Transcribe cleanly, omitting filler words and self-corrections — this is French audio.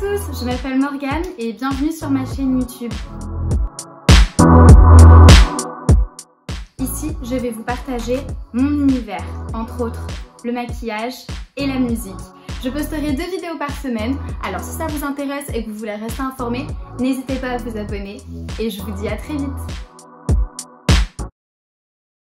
tous, je m'appelle Morgane et bienvenue sur ma chaîne YouTube. Ici, je vais vous partager mon univers, entre autres le maquillage et la musique. Je posterai 2 vidéos par semaine, alors si ça vous intéresse et que vous voulez rester informé, n'hésitez pas à vous abonner et je vous dis à très vite.